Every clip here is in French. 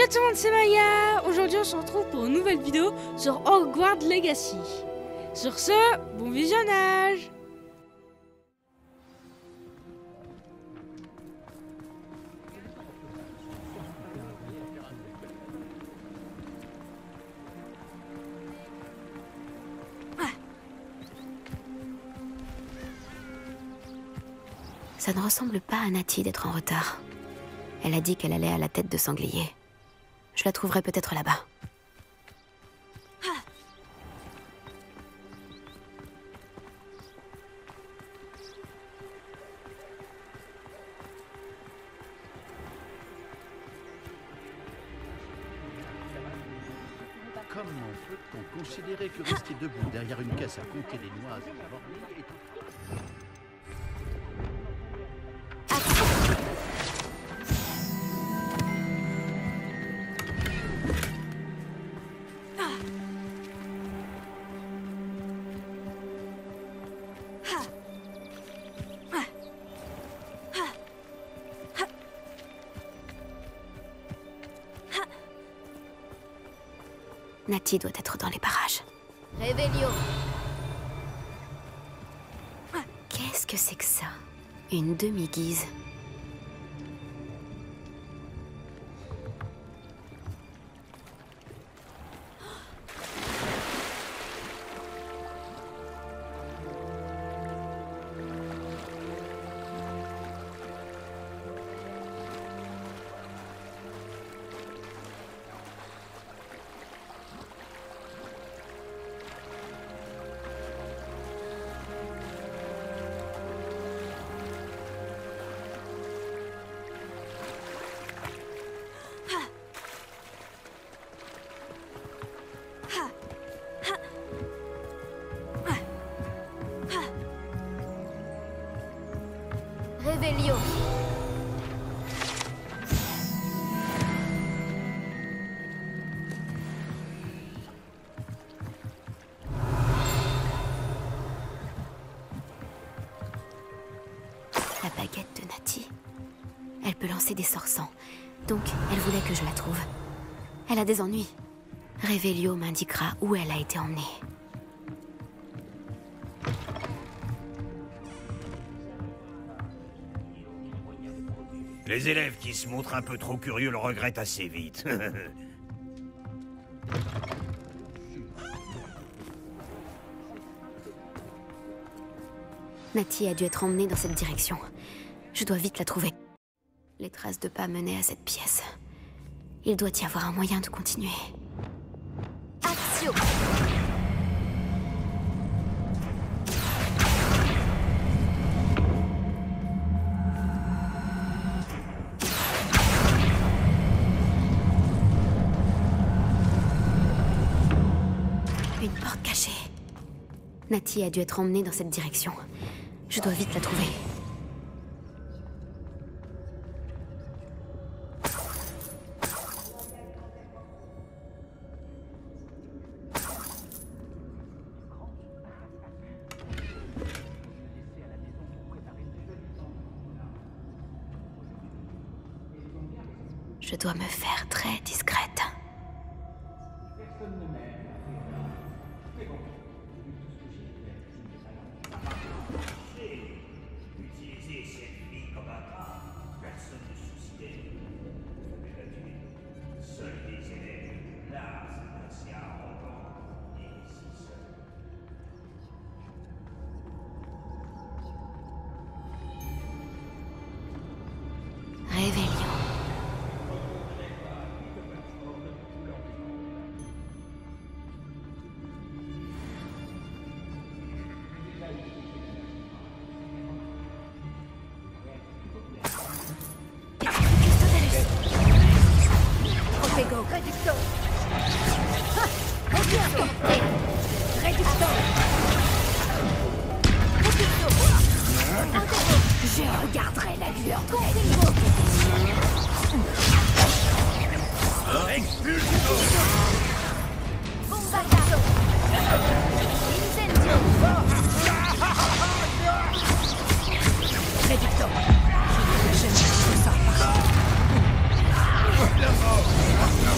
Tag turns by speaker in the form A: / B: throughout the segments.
A: tout le monde, c'est Maya. Aujourd'hui on se retrouve pour une nouvelle vidéo sur Hogwarts Legacy. Sur ce, bon visionnage.
B: Ça ne ressemble pas à Natty d'être en retard. Elle a dit qu'elle allait à la tête de sanglier. Je la trouverai peut-être là-bas.
C: Comment peut-on considérer que rester debout derrière une caisse à compter des noises et des mornilles est...
B: Natty doit être dans les parages.
D: Réveillon.
B: Qu'est-ce que c'est que ça? Une demi-guise.
D: Réveillon.
B: La baguette de Natty. Elle peut lancer des sorts sans. Donc, elle voulait que je la trouve. Elle a des ennuis. Réveillon m'indiquera où elle a été emmenée.
E: Les élèves qui se montrent un peu trop curieux le regrettent assez vite.
B: Natty a dû être emmenée dans cette direction. Je dois vite la trouver. Les traces de pas menaient à cette pièce. Il doit y avoir un moyen de continuer.
D: Action.
B: Une porte cachée. Natty a dû être emmenée dans cette direction. Je dois vite la trouver. Je dois me faire très discrète.
E: Utiliser cette vie comme un bras, personne ne soucie d'elle. Vous savez la tuer. Seuls les élèves, là, c'est assez arrogant. Et ici seul.
B: Réveillon.
D: Go. Réducteur. Réducteur. Réducteur. Je regarderai la lueur de la
E: Expulsion.
D: Bombardado. Incendio. Réducteur. Je ne sais pas ça.
E: La mort.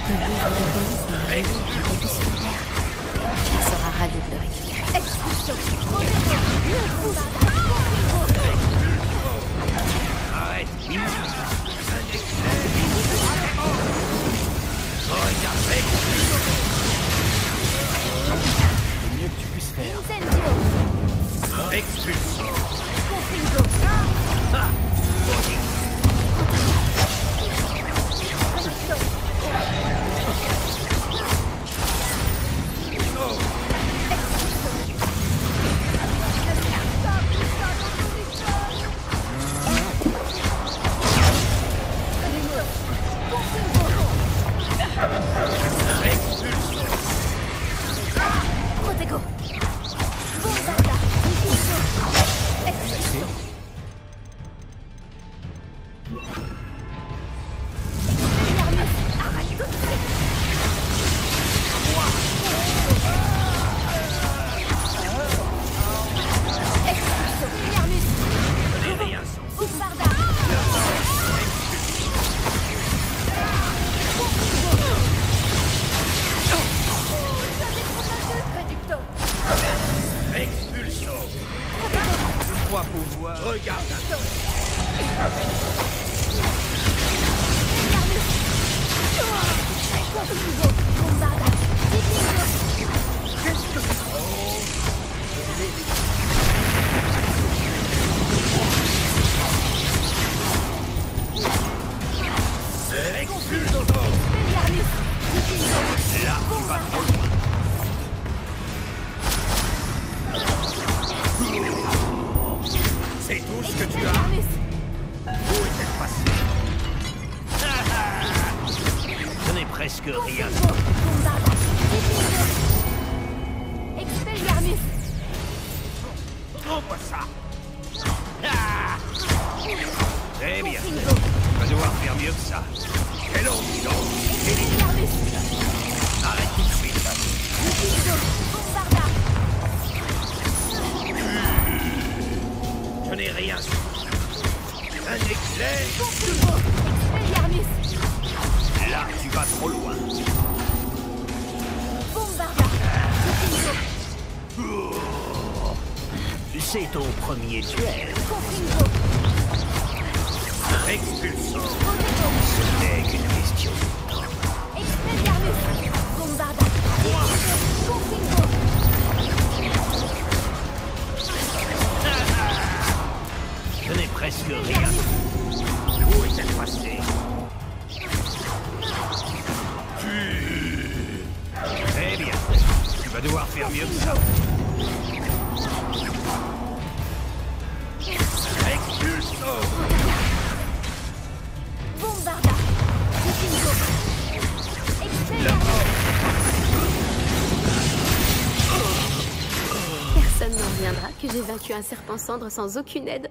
B: Elle sera ravie de le récupérer.
D: Expulsion.
E: Arrête. Un éclair. Regardez.
C: Le mieux que tu puisses faire.
D: Incendio.
E: Expulsion.
D: Confringo.
E: Ah.
D: Protego. Bombarda. Expulsion. Arrête tout de suite. Expulsion. Hermus.
E: Donnez rien sans.
D: Bombarda. Réducto.
E: Expulsion. Je crois pouvoir. Regarde.
D: Confringo. Bombarda.
E: Expulsion.
D: Hermus.
E: Là, tu vas trop loin. C'est tout ce que tu as.
D: Hermus.
E: Où est-elle passée? Je n'ai presque rien.
D: Bombarda. Expelliarmus.
E: Prends-moi ça. Très bien. Tu vas devoir faire mieux que ça. Quel onction.
D: Expelliarmus.
E: Arrête tout de suite.
D: Bombarda.
E: Je n'ai rien. Un éclair.
D: Expelliarmus.
E: Là, tu vas trop loin.
D: Bombarda.
E: C'est ton premier duel.
D: Confringo.
E: Expulsion.
D: Protego.
E: Ce n'est qu'une question.
D: Expelliarmus. Bombarda. Confringo.
E: Je n'ai presque rien. Où est-elle passée? Très bien. Tu vas devoir faire mieux que ça. Expulsion.
D: Bombarda. Confringo. Expelliarmus.
B: Personne n'en reviendra que j'ai vaincu un serpent cendre sans aucune aide.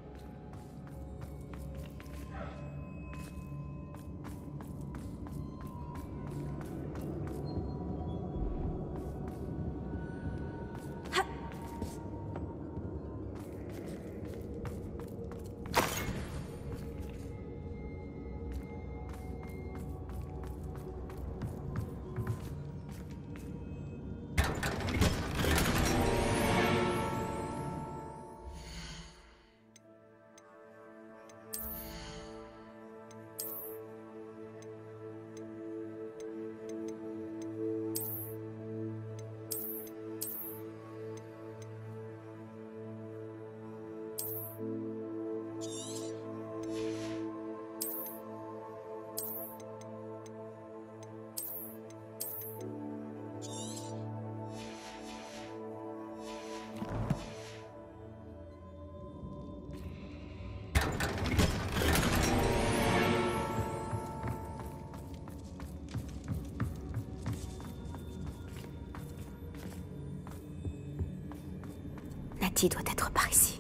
B: Nati doit être par ici.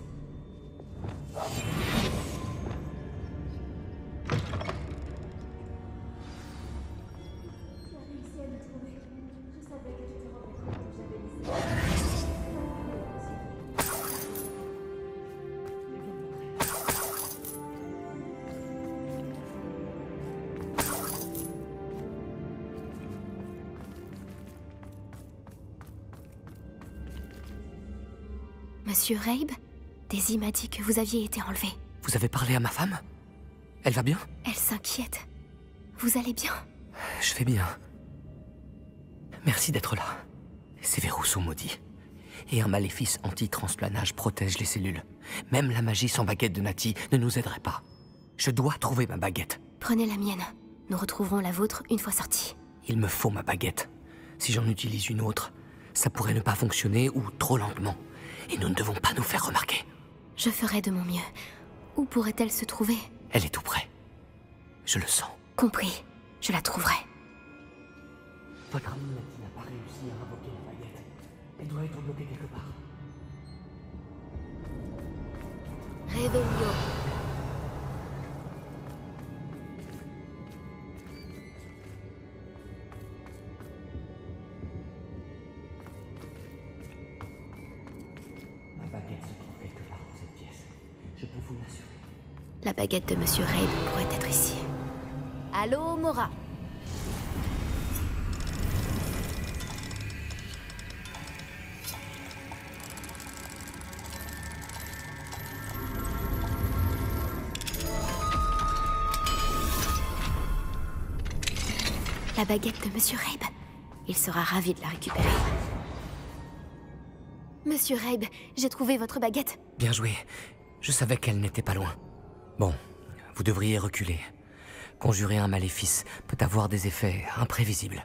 B: Monsieur Rabe, Daisy m'a dit que vous aviez été enlevé.
F: Vous avez parlé à ma femme? Elle va bien?
B: Elle s'inquiète. Vous allez bien?
F: Je vais bien. Merci d'être là. Ces verrous sont maudits. Et un maléfice anti-transplanage protège les cellules. Même la magie sans baguette de Nati ne nous aiderait pas. Je dois trouver ma baguette.
B: Prenez la mienne. Nous retrouverons la vôtre une fois sortie.
F: Il me faut ma baguette. Si j'en utilise une autre, ça pourrait ne pas fonctionner ou trop lentement. Et nous ne devons pas nous faire remarquer.
B: Je ferai de mon mieux. Où pourrait-elle se trouver?
F: Elle est tout près. Je le sens.
B: Compris. Je la trouverai.
F: Votre amie Nati n'a pas réussi à invoquer la baguette. Elle doit être bloquée quelque part.
B: Réveillon.
F: Ma baguette se trouve quelque part dans cette pièce. Je peux vous l'assurer.
B: La baguette de Monsieur Rabe pourrait être ici.
D: Allô, Mora.
B: La baguette de Monsieur Rabe. Il sera ravi de la récupérer. Monsieur Rabe, j'ai trouvé votre baguette.
F: Bien joué. Je savais qu'elle n'était pas loin. Bon, vous devriez reculer. Conjurer un maléfice peut avoir des effets imprévisibles.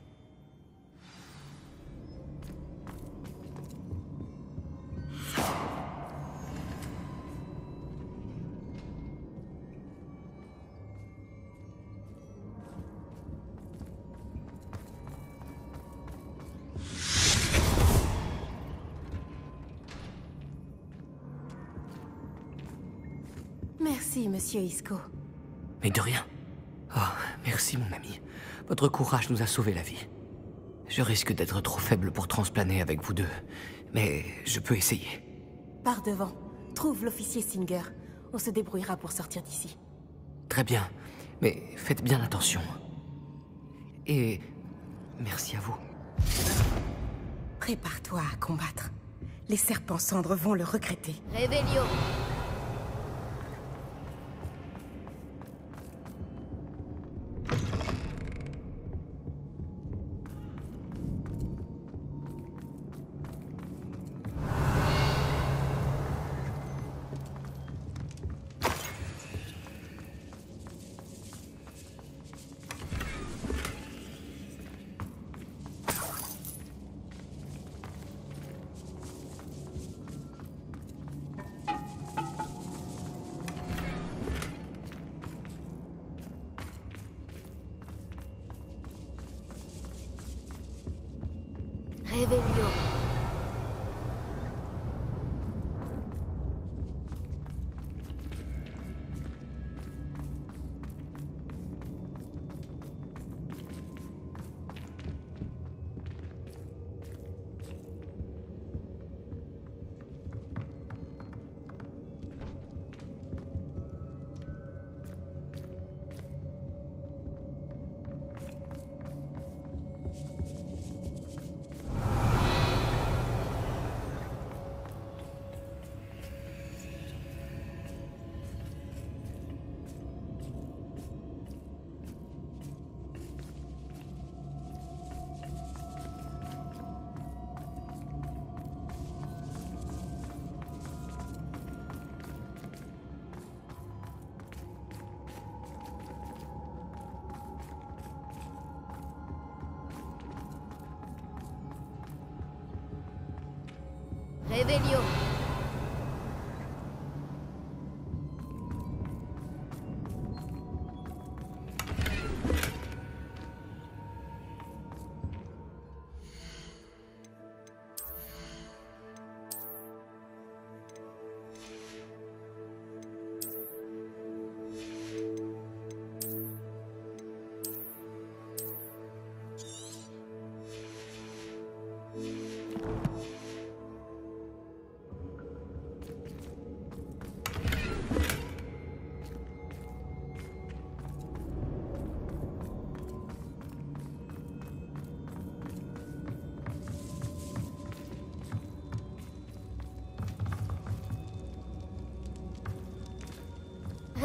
G: Merci, monsieur Isco.
F: Mais de rien. Oh, merci mon ami. Votre courage nous a sauvé la vie. Je risque d'être trop faible pour transplaner avec vous deux, mais je peux essayer.
G: Par devant, trouve l'officier Singer. On se débrouillera pour sortir d'ici.
F: Très bien, mais faites bien attention. Et merci à vous.
G: Prépare-toi à combattre. Les serpents cendres vont le regretter.
D: Réveillon.
B: Réveillon.
D: Réveillon.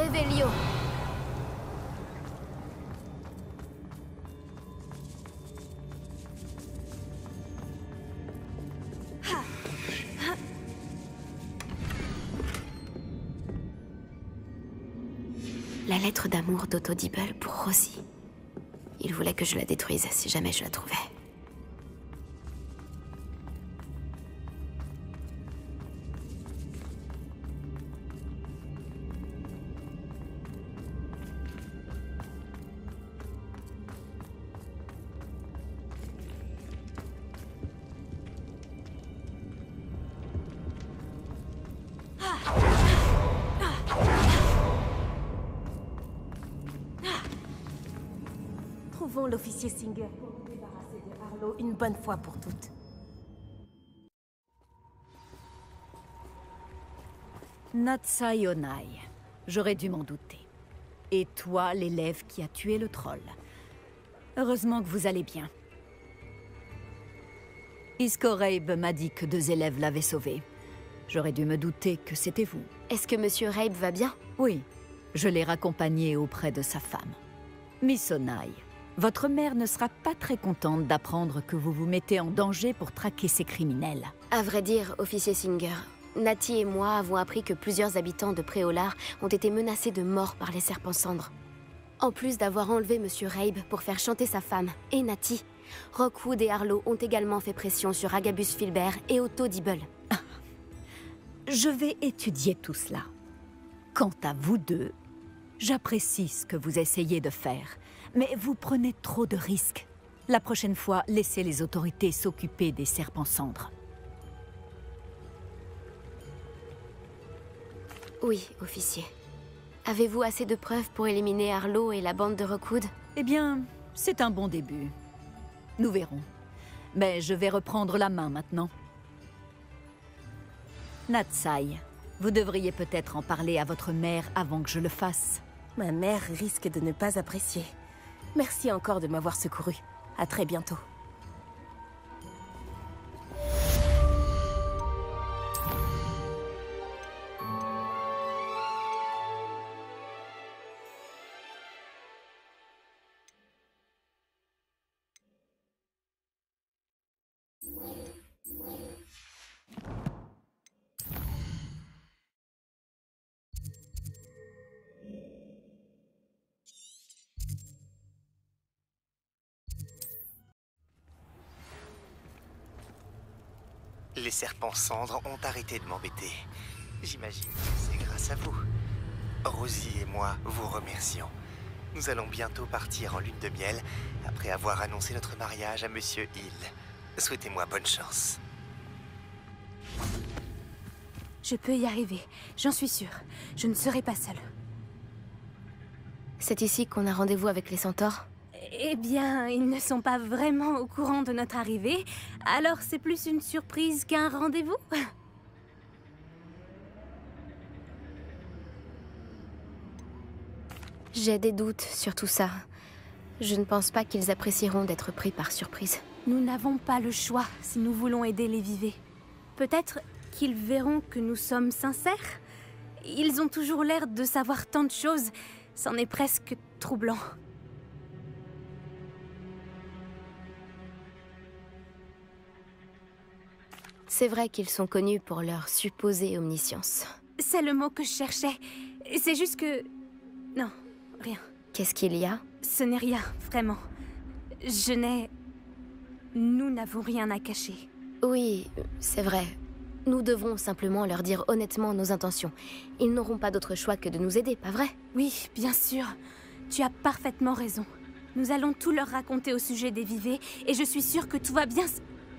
D: Revelio.
B: La lettre d'amour d'Otto Dibble pour Rosie. Il voulait que je la détruise si jamais je la trouvais.
G: Trouvons l'officier Singer pour nous débarrasser de Harlow une bonne fois pour toutes.
H: Natsai Onai. J'aurais dû m'en douter. Et toi, l'élève qui a tué le troll. Heureusement que vous allez bien. Iskoraib m'a dit que 2 élèves l'avaient sauvé. J'aurais dû me douter que c'était vous.
B: Est-ce que Monsieur Raib va bien?
H: Oui, je l'ai raccompagné auprès de sa femme. Miss Onai, votre mère ne sera pas très contente d'apprendre que vous vous mettez en danger pour traquer ces criminels.
B: À vrai dire, officier Singer, Natty et moi avons appris que plusieurs habitants de Préolard ont été menacés de mort par les serpents cendres. En plus d'avoir enlevé Monsieur Raib pour faire chanter sa femme et Natty, Rockwood et Harlow ont également fait pression sur Agabus Filbert et Otto Dibble.
H: Je vais étudier tout cela. Quant à vous deux, j'apprécie ce que vous essayez de faire, mais vous prenez trop de risques. La prochaine fois, laissez les autorités s'occuper des serpents cendres.
B: Oui, officier. Avez-vous assez de preuves pour éliminer Harlow et la bande de Rockwood?
H: Eh bien, c'est un bon début. Nous verrons. Mais je vais reprendre la main maintenant. Natsai, vous devriez peut-être en parler à votre mère avant que je le fasse.
G: Ma mère risque de ne pas apprécier. Merci encore de m'avoir secouru. À très bientôt.
I: Les serpents cendres ont arrêté de m'embêter. J'imagine que c'est grâce à vous. Rosie et moi vous remercions. Nous allons bientôt partir en lune de miel après avoir annoncé notre mariage à Monsieur Hill. Souhaitez-moi bonne chance.
G: Je peux y arriver, j'en suis sûre. Je ne serai pas seule.
B: C'est ici qu'on a rendez-vous avec les centaures?
J: Eh bien, ils ne sont pas vraiment au courant de notre arrivée, alors c'est plus une surprise qu'un rendez-vous.
B: J'ai des doutes sur tout ça. Je ne pense pas qu'ils apprécieront d'être pris par surprise.
J: Nous n'avons pas le choix si nous voulons aider les vivés. Peut-être qu'ils verront que nous sommes sincères. Ils ont toujours l'air de savoir tant de choses. C'en est presque troublant.
B: C'est vrai qu'ils sont connus pour leur supposée omniscience.
J: C'est le mot que je cherchais. C'est juste que... Non, rien.
B: Qu'est-ce qu'il y a?
J: Ce n'est rien, vraiment. Je n'ai... Nous n'avons rien à cacher.
B: Oui, c'est vrai. Nous devrons simplement leur dire honnêtement nos intentions. Ils n'auront pas d'autre choix que de nous aider, pas vrai?
J: Oui, bien sûr. Tu as parfaitement raison. Nous allons tout leur raconter au sujet des vivés, et je suis sûre que tout va bien...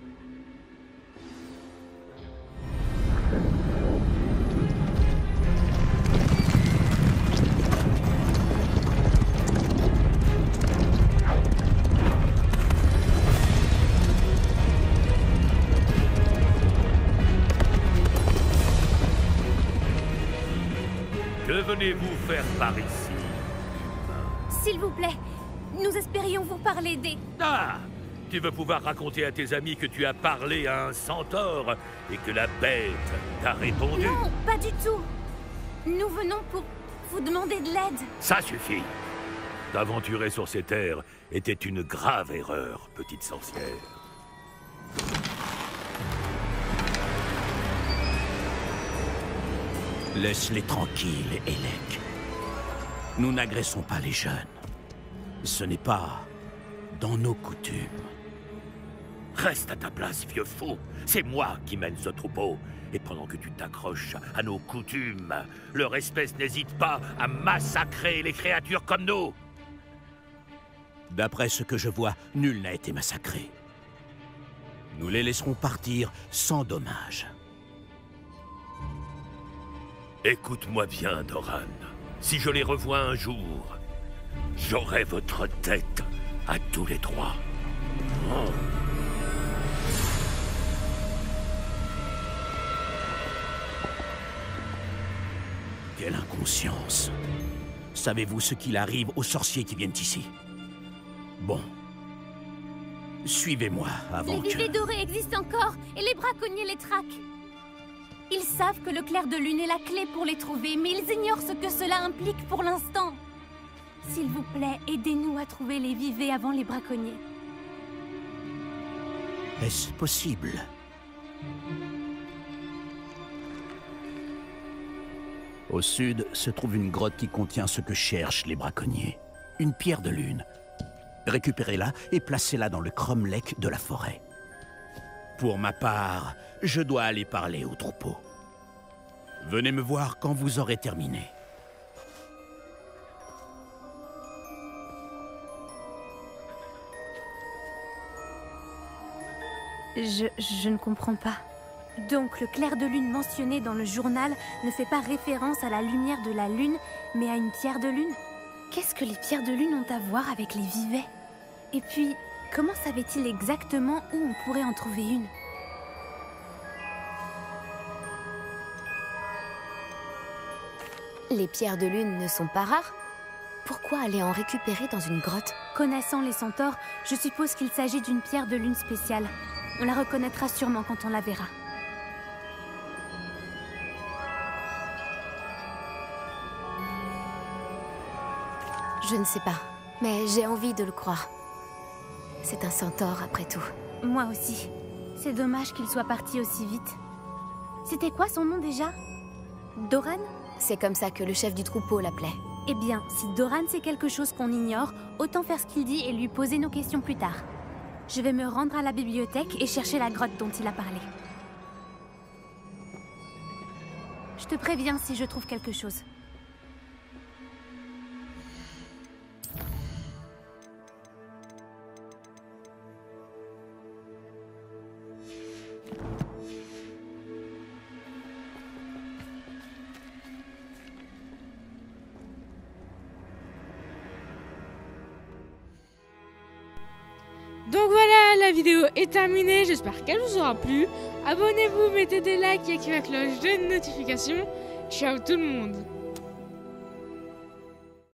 E: Que venez-vous faire par ici?
J: S'il vous plaît, nous espérions vous parler des...
E: Ah! Tu veux pouvoir raconter à tes amis que tu as parlé à un centaure et que la bête t'a répondu?
J: Non, pas du tout. Nous venons pour vous demander de l'aide.
K: Ça suffit. T'aventurer sur ces terres était une grave erreur, petite sorcière.
L: Laisse-les tranquilles, Elec. Nous n'agressons pas les jeunes. Ce n'est pas dans nos coutumes.
K: Reste à ta place, vieux fou. C'est moi qui mène ce troupeau. Et pendant que tu t'accroches à nos coutumes, leur espèce n'hésite pas à massacrer les créatures comme nous.
L: D'après ce que je vois, nul n'a été massacré. Nous les laisserons partir sans dommage.
K: Écoute-moi bien, Doran. Si je les revois un jour, j'aurai votre tête à tous les trois. Oh.
L: Quelle inconscience. Savez-vous ce qu'il arrive aux sorciers qui viennent ici? Bon. Suivez-moi avant que...
J: Les vivets dorés existent encore, et les braconniers les traquent. Ils savent que le clair de lune est la clé pour les trouver, mais ils ignorent ce que cela implique pour l'instant. S'il vous plaît, aidez-nous à trouver les vivets avant les braconniers.
L: Est-ce possible? Au sud se trouve une grotte qui contient ce que cherchent les braconniers. Une pierre de lune. Récupérez-la et placez-la dans le cromlech de la forêt. Pour ma part, je dois aller parler au troupeau. Venez me voir quand vous aurez terminé.
J: Je ne comprends pas. Donc le clair de lune mentionné dans le journal ne fait pas référence à la lumière de la lune, mais à une pierre de lune? Qu'est-ce que les pierres de lune ont à voir avec les vivets? Et puis, comment savait-il exactement où on pourrait en trouver une?
B: Les pierres de lune ne sont pas rares. Pourquoi aller en récupérer dans une grotte?
J: Connaissant les centaures, je suppose qu'il s'agit d'une pierre de lune spéciale. On la reconnaîtra sûrement quand on la verra.
B: Je ne sais pas, mais j'ai envie de le croire. C'est un centaure après tout.
J: Moi aussi. C'est dommage qu'il soit parti aussi vite. C'était quoi son nom déjà? Doran?
B: C'est comme ça que le chef du troupeau l'appelait.
J: Eh bien, si Doran sait quelque chose qu'on ignore, autant faire ce qu'il dit et lui poser nos questions plus tard. Je vais me rendre à la bibliothèque et chercher la grotte dont il a parlé. Je te préviens si je trouve quelque chose.
A: Donc voilà, la vidéo est terminée, j'espère qu'elle vous aura plu. Abonnez-vous, mettez des likes et activez la cloche de notification. Ciao tout le monde!